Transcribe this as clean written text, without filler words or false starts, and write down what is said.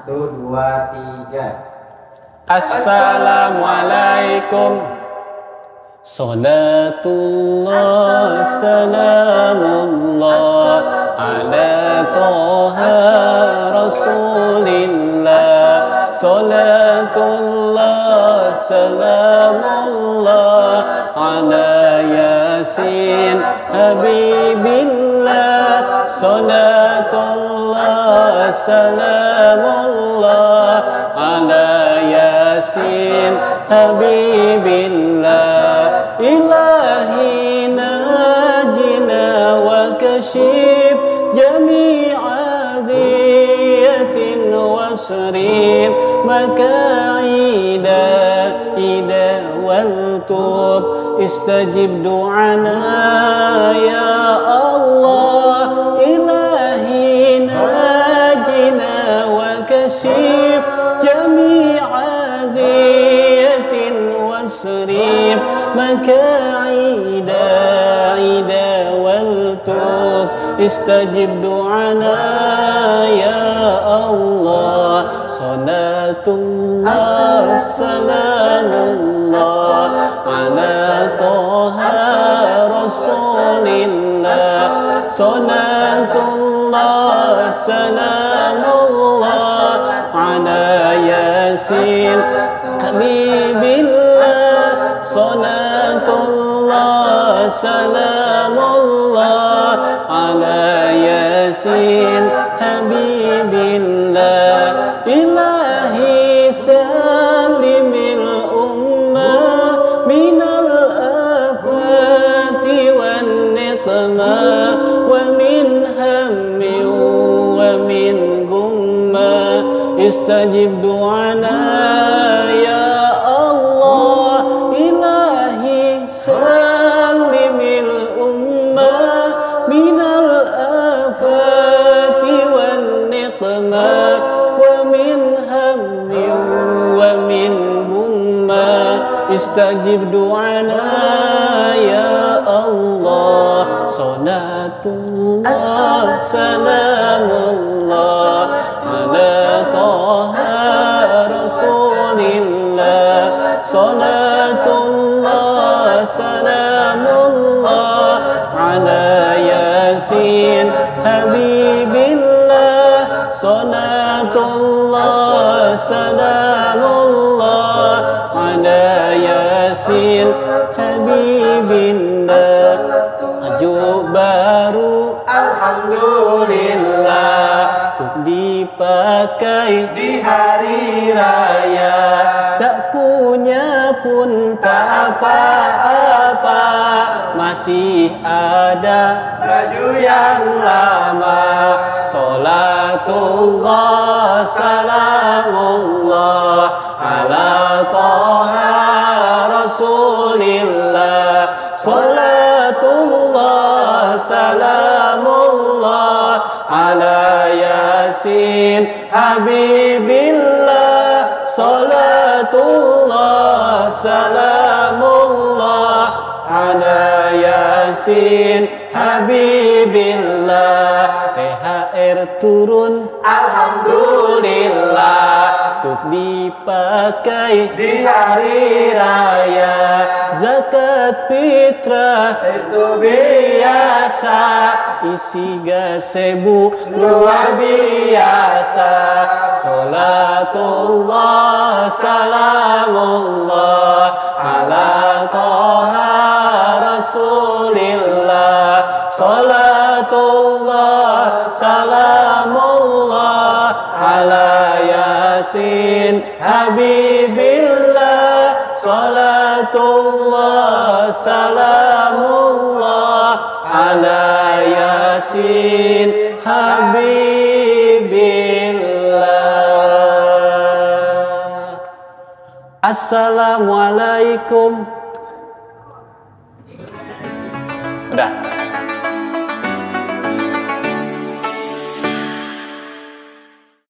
3. Assalamualaikum. Salatullah salamullah ala toha rasulillah. Salatullah salamullah ala yasin habibillah. Salatullah salamullah ala yasin habibillah. Ilahi najina wa kashif jami'a dhiyatin wasrif maka'ida ida wal tub istajib du'ana ya Allah. Ilahi najina wa kashif jami'a dhiyatin wasrif maka'ida ida wal tub istajib du'ana ya Allah. Salatullah salamullah ala toha rasulillah. Salatullah salamullah ala yasin habibillah. Salatullah salamullah ala yasin habibillah. Ilahi salimil ummah minal afati wan niqmah wa min hammin wa min gumma istajib du'ana ya Allah. Ilahi salimil ummah minal afati wan niqmah wa min hammin wa min gumma istajib du'ana ya Allah. Salatullah salamullah ala toha rasulillah. Salatullah salamullah ala yasin habibillah. Salatullah salamullah ala yasin habibillah. Maju baru alhamdulillah untuk dipakai di hari raya. Tak punya pun tak apa-apa, masih ada baju yang lama. Salatullah salamullah ala toha rasulillah. Salatullah salamullah ala yasin habibillah. Salatullah salamullah ala yasin habibillah. THR turun alhamdulillah untuk dipakai di hari raya. Zakat fitrah itu biasa, isi gazebo luar biasa. Salatullah salamullah ala toha rasulillah. Salatullah salamullah ala yasin habibillah. Salatullah salamullah ala yasin habibillah. Assalamualaikum. Udah.